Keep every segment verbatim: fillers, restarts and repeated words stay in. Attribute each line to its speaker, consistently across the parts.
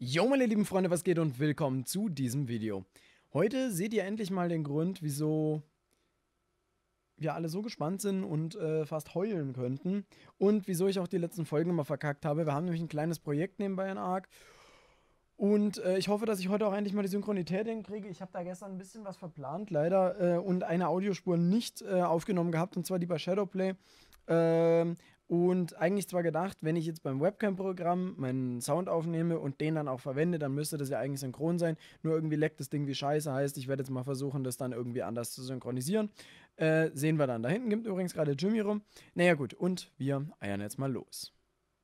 Speaker 1: Jo, meine lieben Freunde, was geht und willkommen zu diesem Video. Heute seht ihr endlich mal den Grund, wieso wir alle so gespannt sind und äh, fast heulen könnten. Und wieso ich auch die letzten Folgen immer verkackt habe. Wir haben nämlich ein kleines Projekt nebenbei in Ark. Und äh, ich hoffe, dass ich heute auch endlich mal die Synchronität hinkriege. Ich habe da gestern ein bisschen was verplant, leider, äh, und eine Audiospur nicht äh, aufgenommen gehabt, und zwar die bei Shadowplay. Ähm, und eigentlich zwar gedacht, wenn ich jetzt beim Webcam-Programm meinen Sound aufnehme und den dann auch verwende, dann müsste das ja eigentlich synchron sein. Nur irgendwie leckt das Ding wie Scheiße, heißt, ich werde jetzt mal versuchen, das dann irgendwie anders zu synchronisieren. Äh, sehen wir dann. Da hinten gibt übrigens gerade Jimmy rum. Naja, gut, und wir eiern jetzt mal los.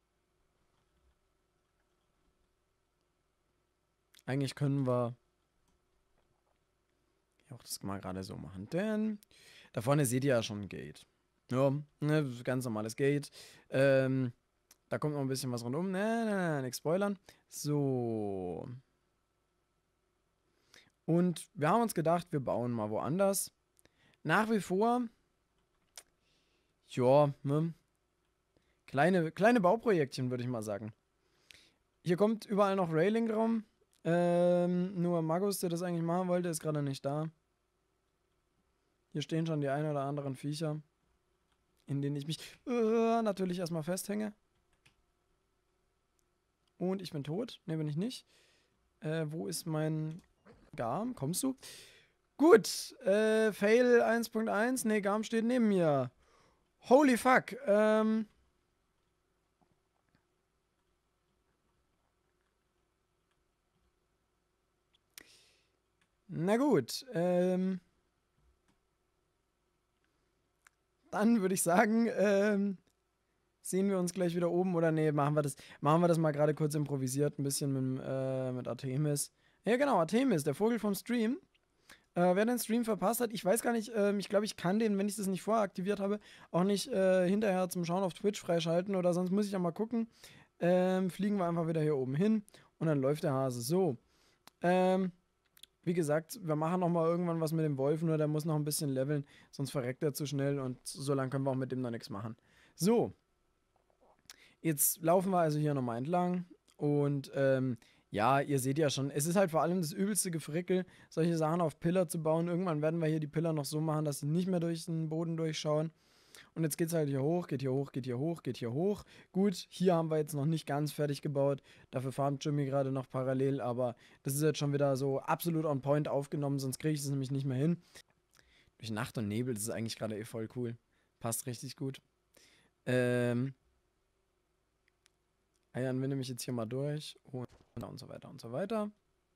Speaker 1: Eigentlich können wir ja auch das mal gerade so machen, denn da vorne seht ihr ja schon ein Gate. Ja, ne, ganz normales Gate. Ähm, da kommt noch ein bisschen was rundum. Ne, ne, ne, nichts spoilern. So. Und wir haben uns gedacht, wir bauen mal woanders. Nach wie vor, ja, ne, kleine, kleine Bauprojektchen, würde ich mal sagen. Hier kommt überall noch Railing rum. Ähm, nur Magus, der das eigentlich machen wollte, ist gerade nicht da. Hier stehen schon die ein oder anderen Viecher, in denen ich mich äh, natürlich erstmal festhänge. Und ich bin tot. Ne, bin ich nicht. Äh, wo ist mein Garm? Kommst du? Gut. Äh, Fail eins Punkt eins. Ne, Garm steht neben mir. Holy fuck. Ähm. Na gut. Ähm. Dann würde ich sagen, ähm. Sehen wir uns gleich wieder oben oder nee, machen wir das, machen wir das mal gerade kurz improvisiert, ein bisschen mit, äh, mit Artemis. Ja genau, Artemis, der Vogel vom Stream. Äh, wer den Stream verpasst hat, ich weiß gar nicht, ähm, ich glaube, ich kann den, wenn ich das nicht vorher aktiviert habe, auch nicht äh, hinterher zum Schauen auf Twitch freischalten oder sonst muss ich ja mal gucken. Ähm, fliegen wir einfach wieder hier oben hin und dann läuft der Hase so. Ähm, wie gesagt, wir machen noch mal irgendwann was mit dem Wolf, nur der muss noch ein bisschen leveln, sonst verreckt er zu schnell und so lange können wir auch mit dem noch nichts machen. So, jetzt laufen wir also hier nochmal entlang und ähm, ja, ihr seht ja schon, es ist halt vor allem das übelste Gefrickel, solche Sachen auf Pillar zu bauen. Irgendwann werden wir hier die Pillar noch so machen, dass sie nicht mehr durch den Boden durchschauen. Und jetzt geht es halt hier hoch, geht hier hoch, geht hier hoch, geht hier hoch. Gut, hier haben wir jetzt noch nicht ganz fertig gebaut. Dafür farmt Jimmy gerade noch parallel, aber das ist jetzt schon wieder so absolut on point aufgenommen, sonst kriege ich es nämlich nicht mehr hin. Durch Nacht und Nebel, das ist eigentlich gerade eh voll cool. Passt richtig gut. Ähm, Eiern wir nämlich jetzt hier mal durch und so weiter und so weiter.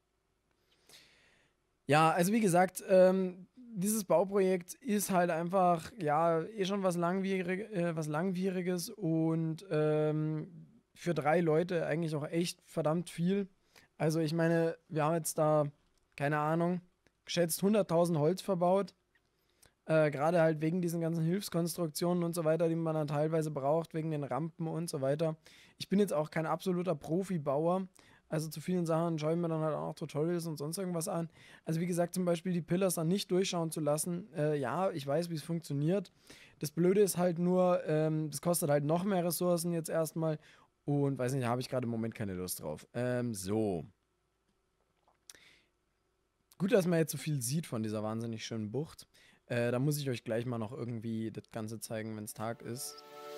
Speaker 1: Ja, also wie gesagt, ähm, dieses Bauprojekt ist halt einfach, ja, eh schon was, langwierig, äh, was Langwieriges und ähm, für drei Leute eigentlich auch echt verdammt viel. Also ich meine, wir haben jetzt da, keine Ahnung, geschätzt hunderttausend Holz verbaut. Äh, Gerade halt wegen diesen ganzen Hilfskonstruktionen und so weiter, die man dann teilweise braucht, wegen den Rampen und so weiter. Ich bin jetzt auch kein absoluter Profibauer. Also zu vielen Sachen schaue ich mir dann halt auch noch Tutorials und sonst irgendwas an. Also wie gesagt, zum Beispiel die Pillars dann nicht durchschauen zu lassen. Äh, ja, ich weiß, wie es funktioniert. Das Blöde ist halt nur, ähm, das kostet halt noch mehr Ressourcen jetzt erstmal. Und weiß nicht, da habe ich gerade im Moment keine Lust drauf. Ähm, so. Gut, dass man jetzt so viel sieht von dieser wahnsinnig schönen Bucht. Äh, da muss ich euch gleich mal noch irgendwie das Ganze zeigen, wenn es Tag ist.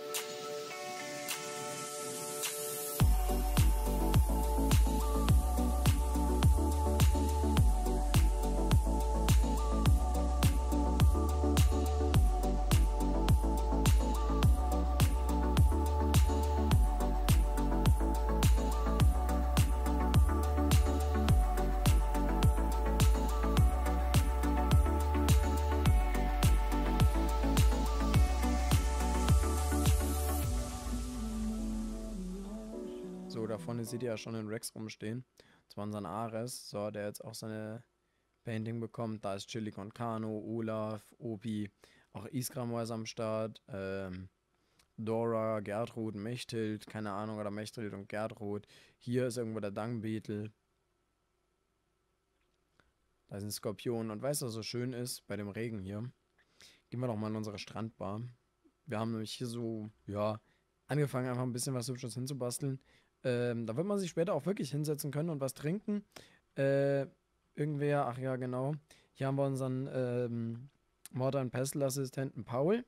Speaker 1: So, da vorne seht ihr ja schon den Rex rumstehen. Das war unser Ares, so, der jetzt auch seine Painting bekommt. Da ist Chili con Carno, Olaf, Opi, auch Iskram ist am Start, ähm, Dora, Gertrud, Mechthild, keine Ahnung, oder Mechthild und Gertrud. Hier ist irgendwo der Dangbeetle. Da ist ein Skorpion. Und weißt du, was so schön ist bei dem Regen hier? Gehen wir doch mal in unsere Strandbar. Wir haben nämlich hier so, ja, angefangen, einfach ein bisschen was Hübsches hinzubasteln. Ähm, da wird man sich später auch wirklich hinsetzen können und was trinken. Äh, irgendwer, ach ja, genau. Hier haben wir unseren ähm, Mortar- und Pestle-Assistenten Paul.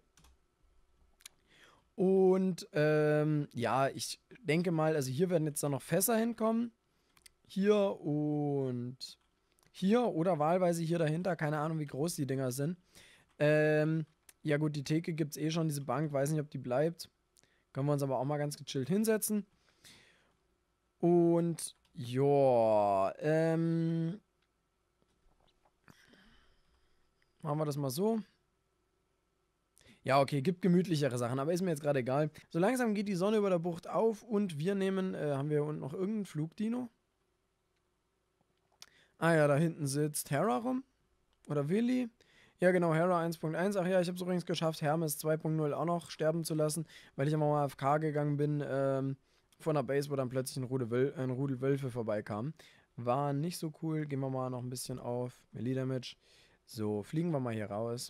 Speaker 1: Und ähm, ja, ich denke mal, also hier werden jetzt dann noch Fässer hinkommen. Hier und hier oder wahlweise hier dahinter. Keine Ahnung, wie groß die Dinger sind. Ähm, ja gut, die Theke gibt es eh schon, diese Bank. Weiß nicht, ob die bleibt. Können wir uns aber auch mal ganz gechillt hinsetzen. Und ja, ähm, machen wir das mal so. Ja, okay, gibt gemütlichere Sachen, aber ist mir jetzt gerade egal. So langsam geht die Sonne über der Bucht auf und wir nehmen, äh, haben wir unten noch irgendeinen Flugdino? Ah ja, da hinten sitzt Hera rum. Oder Willi. Ja, genau, Hera eins Punkt eins. Ach ja, ich habe es übrigens geschafft, Hermes zwei Punkt null auch noch sterben zu lassen, weil ich immer mal A F K gegangen bin, ähm, von der Base, wo dann plötzlich ein Rudel, Wöl ein Rudel Wölfe vorbeikam. War nicht so cool. Gehen wir mal noch ein bisschen auf Melee Damage. So, fliegen wir mal hier raus.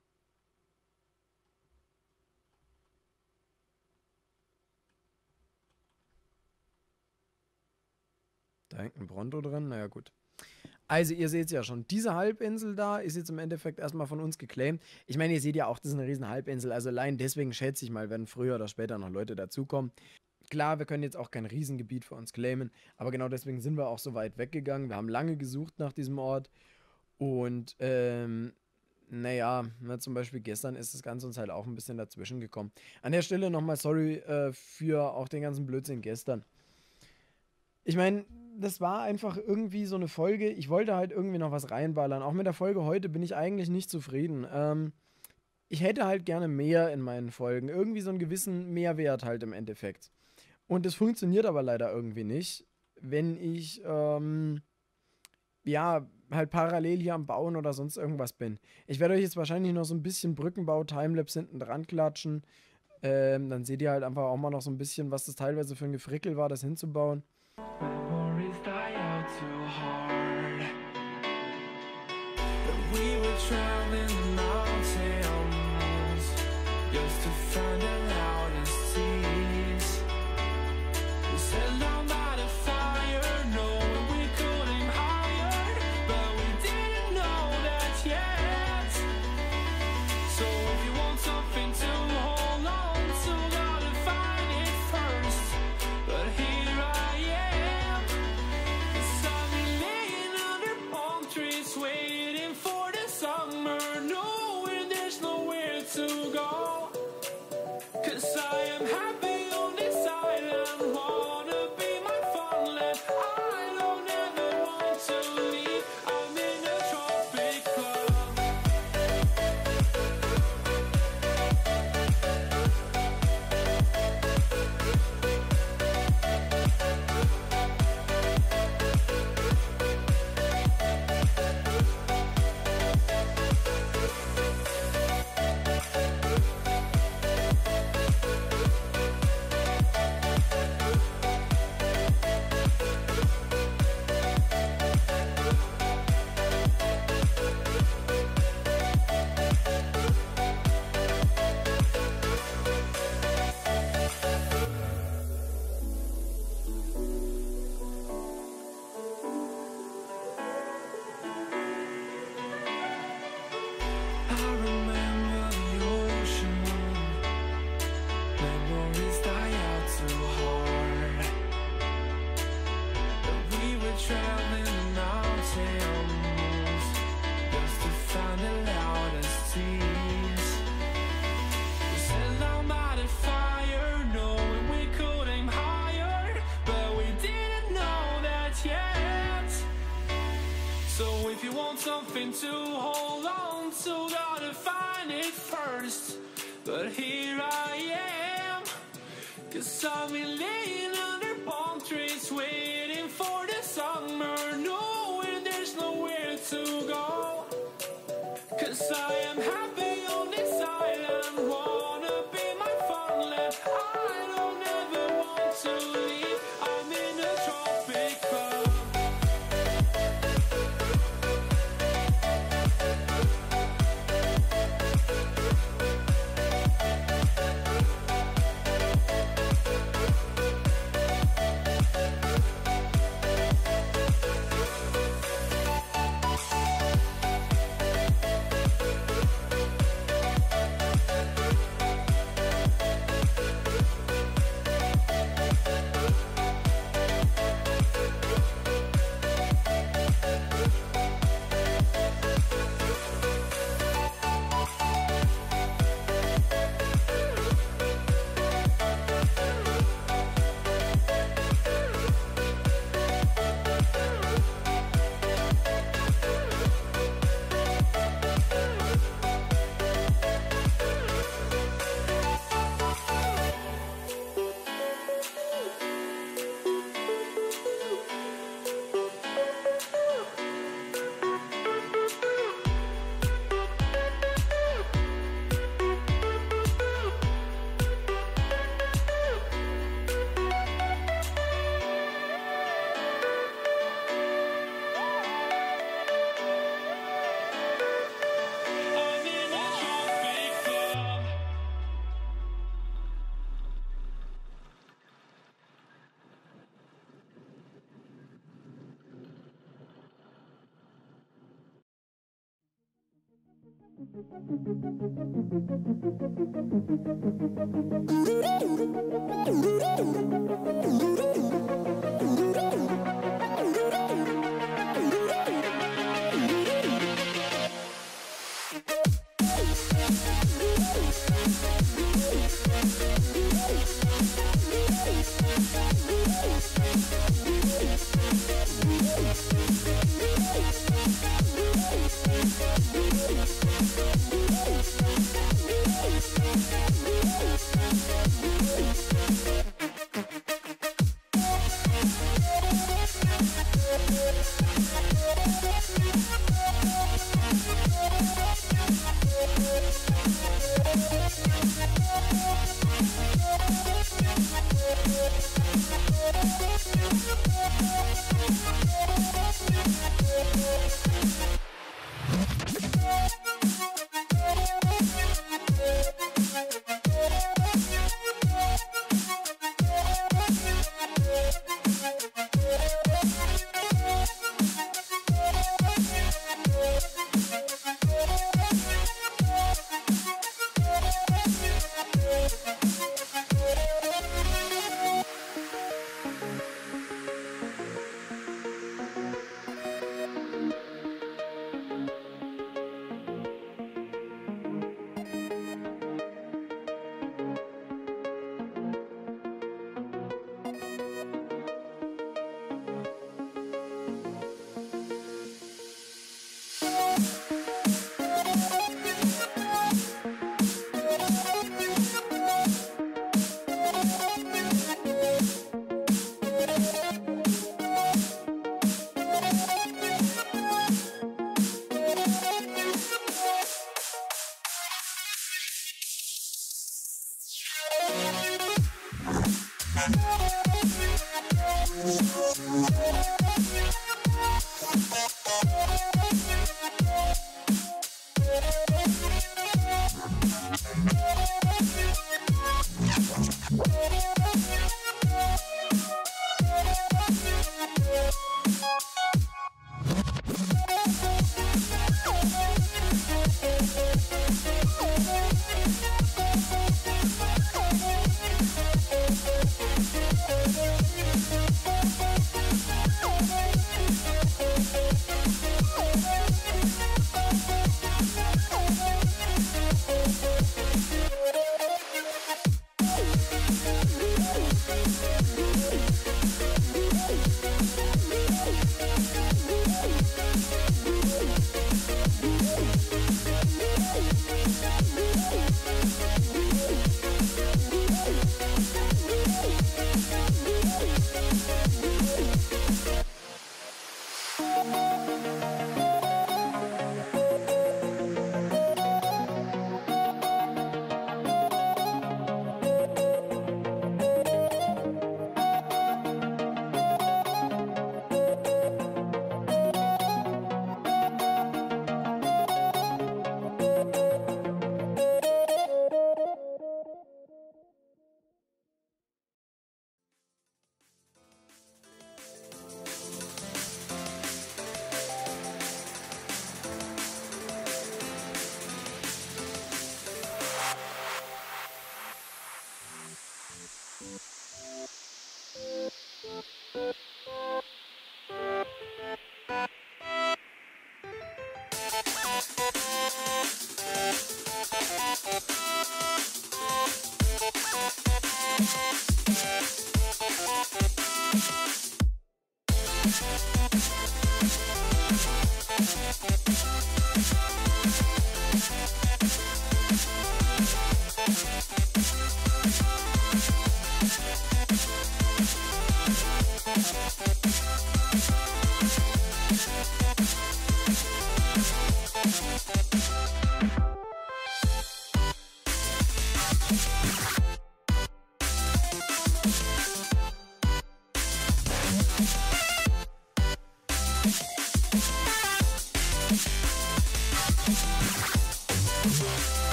Speaker 1: Da hängt ein Bronto drin, naja gut. Also ihr seht es ja schon, diese Halbinsel da ist jetzt im Endeffekt erstmal von uns geclaimed. Ich meine, ihr seht ja auch, das ist eine riesen Halbinsel, also allein deswegen schätze ich mal, werden früher oder später noch Leute dazukommen. Klar, wir können jetzt auch kein Riesengebiet für uns claimen, aber genau deswegen sind wir auch so weit weggegangen. Wir haben lange gesucht nach diesem Ort und ähm, naja, ne, zum Beispiel gestern ist das Ganze uns halt auch ein bisschen dazwischen gekommen. An der Stelle nochmal sorry äh, für auch den ganzen Blödsinn gestern. Ich meine, das war einfach irgendwie so eine Folge. Ich wollte halt irgendwie noch was reinballern. Auch mit der Folge heute bin ich eigentlich nicht zufrieden. Ähm, ich hätte halt gerne mehr in meinen Folgen. Irgendwie so einen gewissen Mehrwert halt im Endeffekt. Und das funktioniert aber leider irgendwie nicht, wenn ich, ähm, ja, halt parallel hier am Bauen oder sonst irgendwas bin. Ich werde euch jetzt wahrscheinlich noch so ein bisschen Brückenbau-Timelapse hinten dran klatschen. Ähm, dann seht ihr halt einfach auch mal noch so ein bisschen, was das teilweise für ein Gefrickel war, das hinzubauen. Memories die out too hard. We were traveling mountains just to find the loudest seas. We sat down by the fire, knowing we couldn't higher, but we didn't know that yet. So if you want something to hold on to, gotta find it first. But here I am, 'cause I've been laying under palm trees, waiting for the summer, knowing there's nowhere to go. 'Cause I am happy on this island, wanna be my farmland. I don't ever want to leave, I'm in a tropic club. I remember the ocean, memories die out too hard. But we were traveling mountains just to find the loudest seas. We sat down by the fire, knowing we could aim higher, but we didn't know that yet. So if you want something to hold on to, gotta find it first. But here I am, 'cause I've been laying under palm trees, waiting for the summer, knowing there's nowhere to go. 'Cause I am happy on this island, wanna be my farmland. I don't ever want to leave, I'm in a tropic club.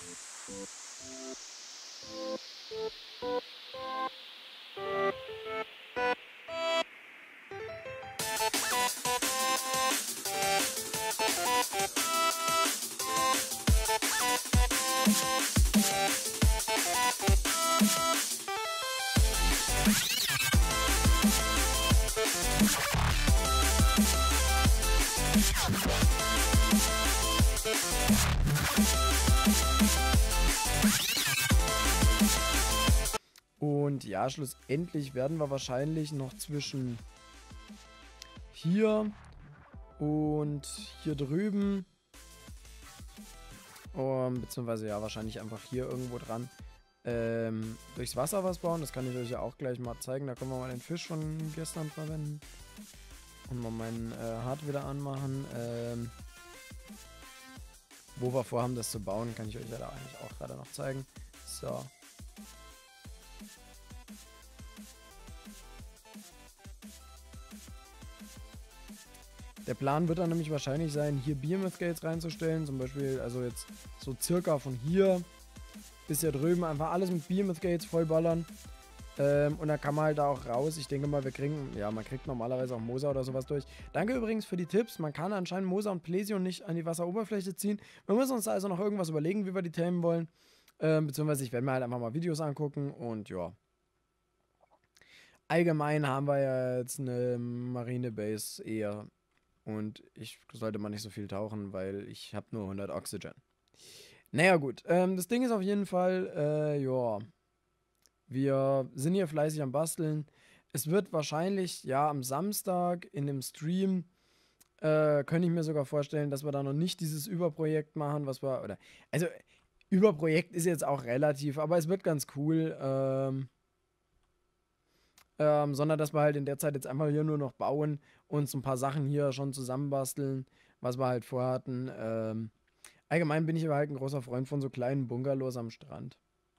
Speaker 1: Und ja, schlussendlich werden wir wahrscheinlich noch zwischen hier und hier drüben, um, beziehungsweise ja, wahrscheinlich einfach hier irgendwo dran, ähm, durchs Wasser was bauen. Das kann ich euch ja auch gleich mal zeigen. Da können wir mal den Fisch von gestern verwenden. Und mal meinen äh, Hart wieder anmachen. Ähm, wo wir vorhaben, das zu bauen, kann ich euch ja da eigentlich auch gerade noch zeigen. So. Der Plan wird dann nämlich wahrscheinlich sein, hier Behemoth Gates reinzustellen. Zum Beispiel, also jetzt so circa von hier bis hier drüben einfach alles mit Behemoth Gates vollballern. Ähm, und dann kann man halt da auch raus. Ich denke mal, wir kriegen, ja, man kriegt normalerweise auch Moser oder sowas durch. Danke übrigens für die Tipps. Man kann anscheinend Moser und Plesion nicht an die Wasseroberfläche ziehen. Wir müssen uns da also noch irgendwas überlegen, wie wir die tamen wollen. Ähm, beziehungsweise ich werde mir halt einfach mal Videos angucken und ja. Allgemein haben wir ja jetzt eine Marinebase eher. Und ich sollte mal nicht so viel tauchen, weil ich habe nur hundert Oxygen. Naja gut, ähm, das Ding ist auf jeden Fall, äh, ja, wir sind hier fleißig am Basteln. Es wird wahrscheinlich, ja, am Samstag in dem Stream, äh, könnte ich mir sogar vorstellen, dass wir da noch nicht dieses Überprojekt machen, was wir, oder, also, Überprojekt ist jetzt auch relativ, aber es wird ganz cool, ähm, ähm, sondern dass wir halt in der Zeit jetzt einfach hier nur noch bauen und so ein paar Sachen hier schon zusammenbasteln, was wir halt vorhatten. Ähm, allgemein bin ich aber halt ein großer Freund von so kleinen Bungalows am Strand.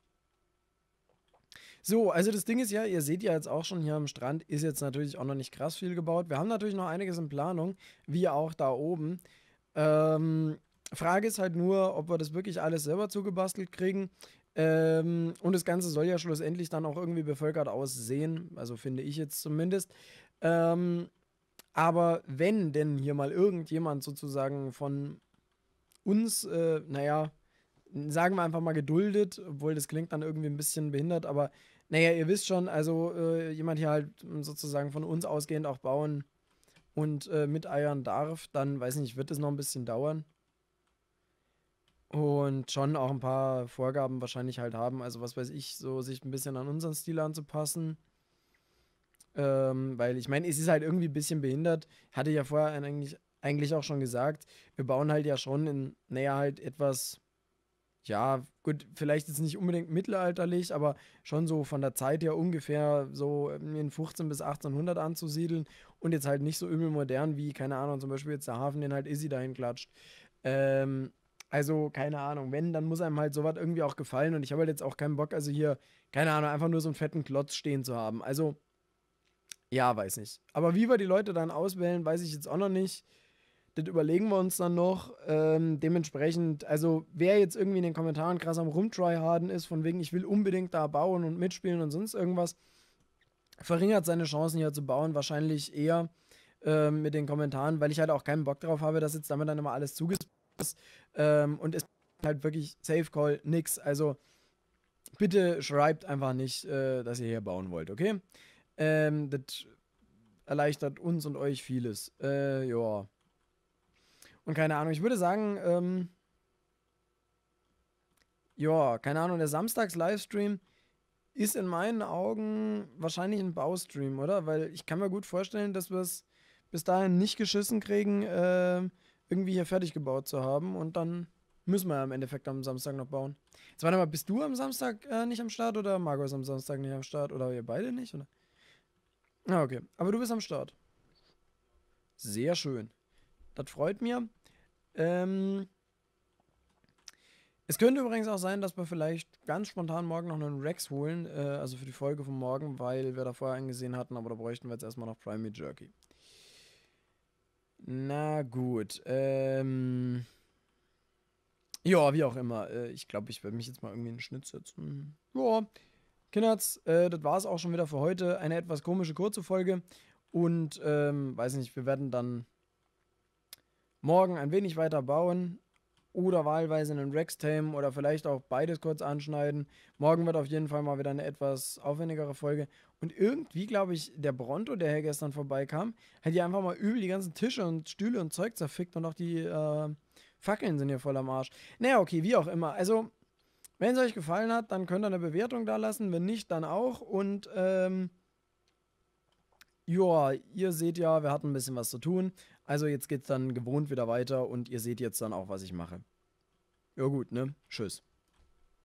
Speaker 1: So, also das Ding ist ja, ihr seht ja jetzt auch schon hier am Strand, ist jetzt natürlich auch noch nicht krass viel gebaut. Wir haben natürlich noch einiges in Planung, wie auch da oben. Ähm, Frage ist halt nur, ob wir das wirklich alles selber zugebastelt kriegen. Ähm, und das Ganze soll ja schlussendlich dann auch irgendwie bevölkert aussehen, also finde ich jetzt zumindest. Ähm, aber wenn denn hier mal irgendjemand sozusagen von uns, äh, naja, sagen wir einfach mal geduldet, obwohl das klingt dann irgendwie ein bisschen behindert, aber naja, ihr wisst schon, also äh, jemand hier halt sozusagen von uns ausgehend auch bauen und äh, miteiern darf, dann weiß nicht, wird es noch ein bisschen dauern. Und schon auch ein paar Vorgaben wahrscheinlich halt haben, also was weiß ich, so sich ein bisschen an unseren Stil anzupassen. Ähm, weil ich meine, es ist halt irgendwie ein bisschen behindert. Hatte ja vorher eigentlich, eigentlich auch schon gesagt, wir bauen halt ja schon in, naja, halt etwas, ja, gut, vielleicht jetzt nicht unbedingt mittelalterlich, aber schon so von der Zeit her ungefähr so in fünfzehn bis achtzehnhundert anzusiedeln und jetzt halt nicht so übel modern wie, keine Ahnung, zum Beispiel jetzt der Hafen, den halt Izzy dahin klatscht. Ähm, also, keine Ahnung, wenn, dann muss einem halt sowas irgendwie auch gefallen und ich habe halt jetzt auch keinen Bock, also hier, keine Ahnung, einfach nur so einen fetten Klotz stehen zu haben. Also, ja, weiß nicht. Aber wie wir die Leute dann auswählen, weiß ich jetzt auch noch nicht. Das überlegen wir uns dann noch. Ähm, dementsprechend, also wer jetzt irgendwie in den Kommentaren krass am Rumtryharden ist, von wegen, ich will unbedingt da bauen und mitspielen und sonst irgendwas, verringert seine Chancen hier zu bauen wahrscheinlich eher ähm, mit den Kommentaren, weil ich halt auch keinen Bock drauf habe, dass jetzt damit dann immer alles zugespammt ist. Ähm, und es ist halt wirklich Safe Call, nix. Also bitte schreibt einfach nicht, äh, dass ihr hier bauen wollt, okay? Ähm, das erleichtert uns und euch vieles. Äh, ja. Und keine Ahnung, ich würde sagen, ähm, ja, keine Ahnung, der Samstags-Livestream ist in meinen Augen wahrscheinlich ein Baustream, oder? Weil ich kann mir gut vorstellen, dass wir es bis dahin nicht geschissen kriegen, äh, irgendwie hier fertig gebaut zu haben. Und dann müssen wir ja im Endeffekt am Samstag noch bauen. Jetzt warte mal, bist du am Samstag äh, nicht am Start oder Margot ist am Samstag nicht am Start? Oder ihr beide nicht? Oder? Ah, okay. Aber du bist am Start. Sehr schön. Das freut mir. Ähm, es könnte übrigens auch sein, dass wir vielleicht ganz spontan morgen noch einen Rex holen, äh, also für die Folge von morgen, weil wir da vorher eingesehen hatten, aber da bräuchten wir jetzt erstmal noch Prime Meat Jerky. Na gut, ähm. Ja, wie auch immer. Äh, ich glaube, ich werde mich jetzt mal irgendwie in den Schnitt setzen. Ja, Kinderz, äh, das war es auch schon wieder für heute. Eine etwas komische kurze Folge. Und, ähm, weiß nicht, wir werden dann morgen ein wenig weiter bauen. Oder wahlweise einen Rextame oder vielleicht auch beides kurz anschneiden. Morgen wird auf jeden Fall mal wieder eine etwas aufwendigere Folge. Und irgendwie, glaube ich, der Bronto, der hier gestern vorbeikam, hat hier einfach mal übel die ganzen Tische und Stühle und Zeug zerfickt und auch die äh, Fackeln sind hier voll am Arsch. Naja, okay, wie auch immer. Also, wenn es euch gefallen hat, dann könnt ihr eine Bewertung da lassen. Wenn nicht, dann auch. Und, ähm, ja, ihr seht ja, wir hatten ein bisschen was zu tun. Also, jetzt geht's dann gewohnt wieder weiter und ihr seht jetzt dann auch, was ich mache. Ja, gut, ne? Tschüss.